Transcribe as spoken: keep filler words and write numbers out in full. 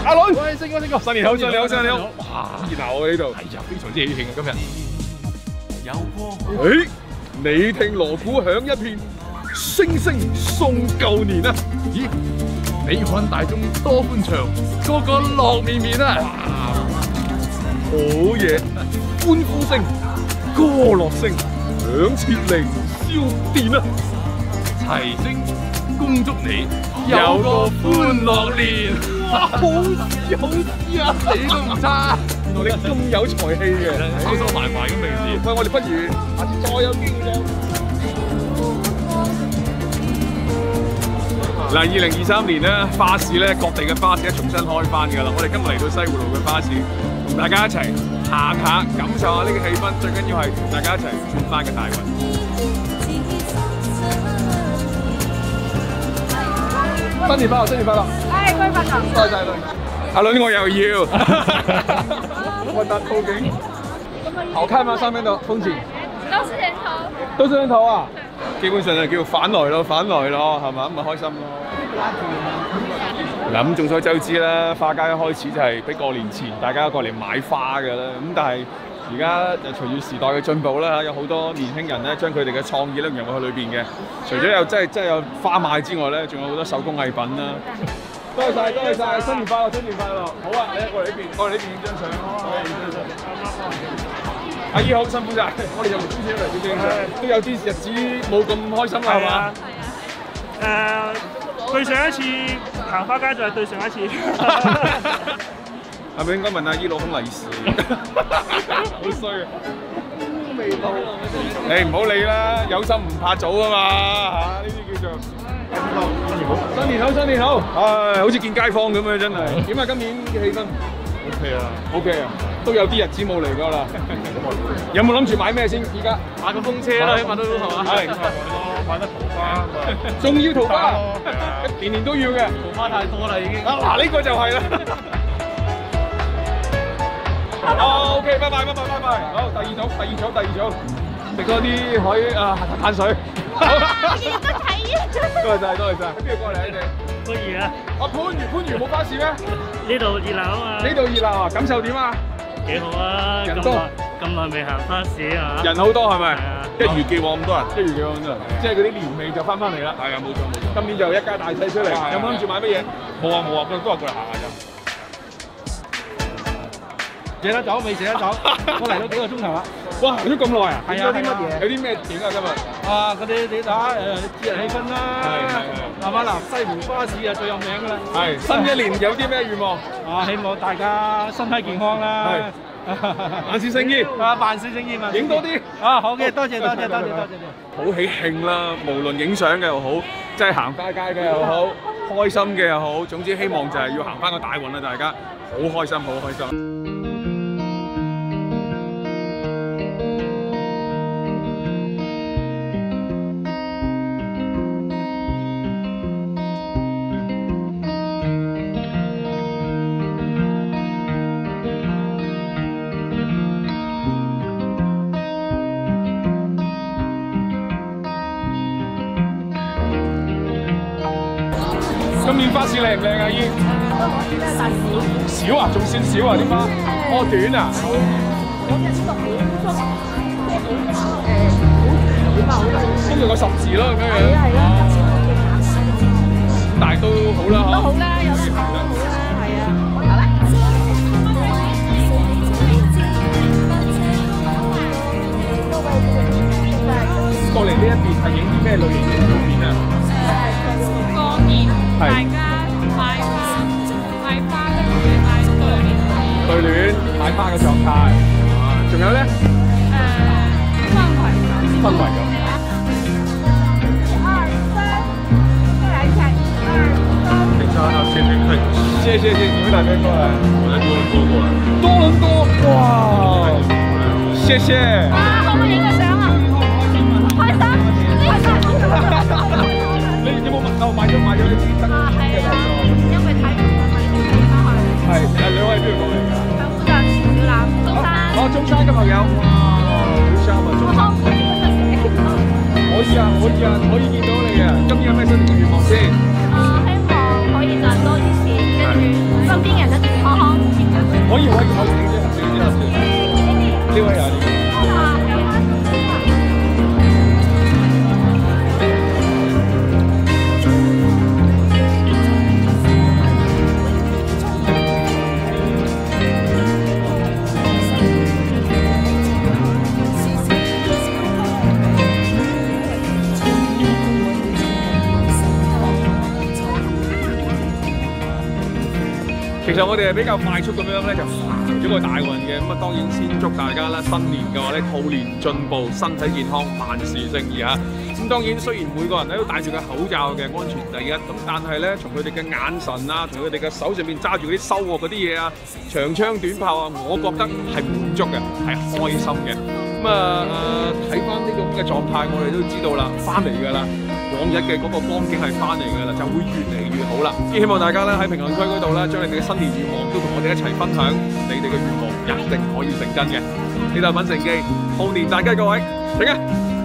阿倫， 喂，星哥，星哥， 新年好，新年好，新年好！ 哇， 熱鬧啊呢度， 係啊，非常之喜慶啊今日。 誒，你聽鑼鼓響一片，聲聲送舊年啊！ 咦，你看大眾多歡暢，個個樂綿綿啊！ 好嘢，歡呼聲、歌樂聲響徹嚟，燒電啊！ 齊聲恭祝你有個歡樂年。 哇，好知好知啊！ 你都唔差， 原來你咁有才氣嘅， 收收埋埋咁平時。 喂，我哋不如下次再有機會再。嗱，二零二三年咧，花市咧，各地嘅花市咧重新開翻㗎啦。我哋今日嚟到西湖路嘅花市，同大家一齊行下，感受下呢個氣氛。最緊要係同大家一齊轉翻嘅大運。新年快樂，新年快樂！ 係，恭喜發財！ 多謝你。阿倫，我又要。混搭套景，好看嗎？上面的風景都是人頭。 都是人頭啊！基本上就叫反來咯，反來咯，係嘛？咁咪開心咯。嗱，咁眾所周知啦，花街一開始就係俾過年前大家過嚟買花嘅啦。咁但係而家就隨住時代嘅進步啦，有好多年輕人咧將佢哋嘅創意咧融入去裏邊嘅。除咗有真係真係有花賣之外咧，仲有好多手工藝品啦。多謝晒，多謝晒，新年快樂，新年快樂！好啊，你過嚟呢邊，過嚟呢邊影張相。阿姨好，辛苦晒，我哋又唔知嚟點影，都有啲日子冇咁開心啦，係嘛？ 誒，對上一次行花街就係對上一次。 係咪應該問阿姨攞封利是？好衰啊！未到，你唔好理啦，有心唔怕早啊嘛嚇，呢啲叫做新年好，新年好，新年好！唉，好似見街坊咁樣真係。點啊？今年嘅氣氛 OK 啊 ，OK 啊，都有啲日子冇嚟㗎啦。有冇諗住買咩先？而家買個風車啦，起碼都係嘛？ 係， 買得桃花， 仲要桃花，年年都要嘅。 桃花太多啦已經。 啊嗱，呢個就係啦。哦 ，OK， 拜拜，拜拜，拜拜。好，第二組，第二組，第二組，食多啲海啊碳水。 我見得睇啊！ 多謝晒，多謝晒。喺邊度過嚟啊？你哋？ 歡迎啊！ 啊，番禺，番禺冇巴士咩？ 呢度熱鬧啊嘛！ 呢度熱鬧啊，感受點啊？ 幾好啊！ 人多， 咁耐未行花市啊！ 人好多係咪？ 係啊！ 一如既往咁多人，一如既往咁多人，即係嗰啲年味就翻返嚟啦。係啊，冇錯冇錯。今年就一家大細出嚟，有冇諗住買乜嘢？冇啊冇啊，都係過嚟行下啫。 食得走未食得走？我嚟咗幾個鐘頭啦。 哇，嚟咗咁耐啊？ 係啊， 有啲乜嘢？有啲咩點啊？今日啊，嗰啲你打誒節日氣氛啦， 係係係嘛嗱，西湖花市啊最有名㗎啦。 係新一年有啲咩願望？ 啊，希望大家身體健康啦。 係。萬事勝意。 啊，萬事勝意嘛。 影多啲。 啊，好嘅，多謝多謝多謝多謝。 好喜慶啦，無論影相嘅又好，即係行花街嘅又好，開心嘅又好，總之希望就係要行翻個大運啦，大家好開心，好開心。今年花市靚唔靚啊？姨？少啊，仲算少啊啲花？哦，短啊？跟住個十字咯咁樣樣。係啊係啊。咁但係都好啦， 都好啦，有時行都好啦，係啊。好啦。 過嚟呢一邊係影啲咩類型嘅照片啊？ 過年大家買花買花跟住買對聯。 對聯買花嘅狀態，仲有咧？ 誒氛圍感。 氛圍感。謝謝謝謝，你們哪邊過來？我在多倫多過來。多倫多，哇！謝謝。 啊，可唔可以影個相啊？開心，開心。 你有冇買到買咗買咗呢啲燈啊，係啊，因為睇唔到嘛，你哋睇翻去。 係，誒兩位邊度過嚟㗎？ 香港站小欖中山。 哦，中山嘅朋友，哇，好 sharp 啊！中山。可以啊，可以啊，可以見到你啊！今年有咩新年願望先？ 啊，希望可以賺多啲錢，跟住身邊人一齊可以可以影張合照之後先。呢位又係點？其實我哋係比較快速咁樣咧，就行咗個大運嘅。咁啊，當然先祝大家啦，新年嘅話咧，兔年進步，身體健康，萬事勝意嚇。咁當然雖然每個人咧都戴住個口罩嘅，安全第一。咁但係咧，從佢哋嘅眼神啊，從佢哋嘅手上面揸住嗰啲收穫嗰啲嘢啊，長槍短炮啊，我覺得係滿足嘅，係開心嘅。咁啊睇翻呢種嘅狀態，我哋都知道啦，翻嚟㗎啦。往日嘅嗰個光景係翻嚟㗎啦，就會越嚟越好啦。希望大家咧喺評論區嗰度咧，將你哋嘅新年願望都同我哋一齊分享，你哋嘅願望一定可以成真嘅。呢度係品城記，兔年大吉各位，請啊！